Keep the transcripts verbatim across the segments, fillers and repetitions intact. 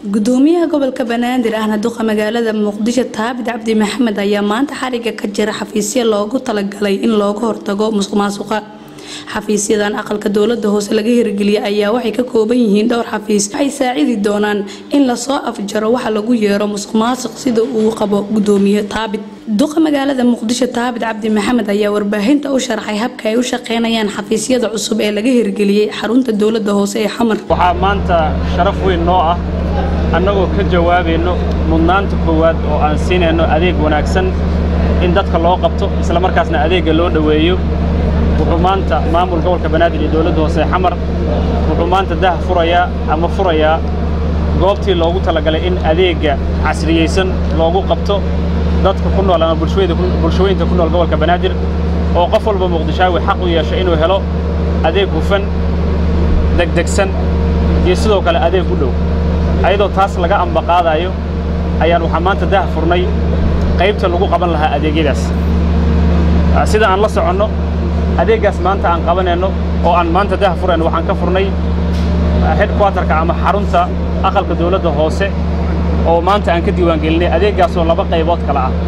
gudoomiyaha gobolka Banaadir ahna duqa magaalada Muqdisho Taabid Cabdi Maxamed ayaa maanta xariga ka jira xafiisyo loogu talagalay in looga hortago musuqmaasuqa. xafiisyadan aqalka dawladda hoose laga hirgeliyay ayaa waxay ka kooban yihiin dhowr xafiis ay saacidi doonaan in la soo afjaro waxa lagu yeero musuqmaasuq sida uu qabo gudoomiyaha Taabid. duqa magaalada Muqdisho Taabid Cabdi Maxamed ayaa warbaahinta u sharxay habka ay u shaqeynayaan xafiisyada cusub ee laga hirgeliyay xarunta dawladda hoose ee Xamar. waxaa maanta sharaf weyn noo ah annagoo ka jawaabayno mudnaanta koowaad oo aan siinayno adeeg wanaagsan in dadka loo qabto isla markaasna adeega loo dhaweeyo. wuxuu maanta maamul gobolka Banaadir iyo dawladda hoose Xamar wuxuu maanta dah furaya ama furaya goobtii loogu talagalay in adeega casriyeysan loogu qabto dadka ku nool ama bulshooyinka bulshooyinka ku nool gobolka Banaadir oo qof walba Muqdishaawi xaq u yeesho inuu helo adeeg hufan degdegsan iyo sidoo kale adeeg u dhow. ayadoo taas laga amba qaadayo ayaan waxa maanta dah furnay qaybta lagu qaban lahaa adeegyadaas. sida aan la socono adeegaas maanta aan qabanayno oo aan maanta dah furayno waxaan ka furnay headquarter-ka ama xarunta aqalka dawladda hoose oo maanta aan ka diiwaan gelinay adeegaas oo laba qaybood kala ah.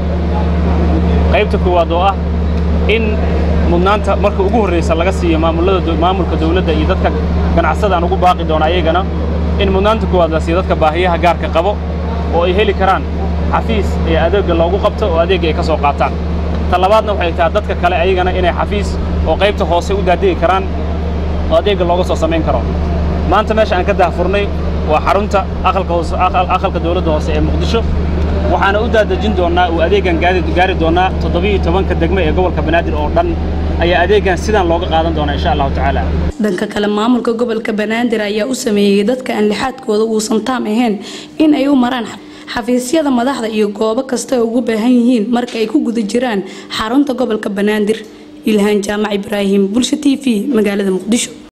qaybta koowaad oo ah in mudnaanta marka ugu horeysa laga siiyo maamulada maamulka dawladda iyo dadka ganacsada aan ugu baaqi doona ayagana in mudnaanta koowaad la siiyo dadka baahiyaha gaarka qabo oo ay heli karaan xafiis ee adeega loogu qabto oo adeega ay ka soo qaataan. talabaadna waxay tahay dadka kale ayagana inay xafiis oo qaybta hoose u daadigi karaan oo adeega looga soo sameyn karo. maanta meesha aan ka daahfurnay waa xarunta aqalka hoose aqalka dawladda hoose ee Muqdisho waxaana u daadajin doonaa oo adeegan gaari gaari doonaa toddoba iyo toban ka degmo ee gobolka Banaadir oo dhan ayaa adeegan sidaan looga qaadan doonaa insha Allah tacaala. dhanka kale maamulka gobolka Banaadir ayaa u sameeyay dadka aan lixaadkooda uusan taam ahayn in ay u maraan xafiisyada madaxda iyo goobo kasta oo ugu baahan yihiin marka ay ku guda jiraan xarunta gobolka Banaadir. Ilhaan Jaamac Ibraahim, Bulsho T V, magaalada Muqdisho.